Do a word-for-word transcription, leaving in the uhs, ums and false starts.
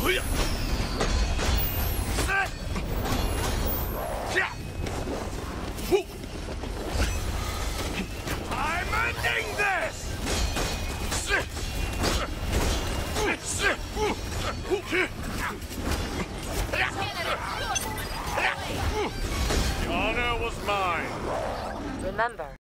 I'm ending this! The honor was mine. Remember,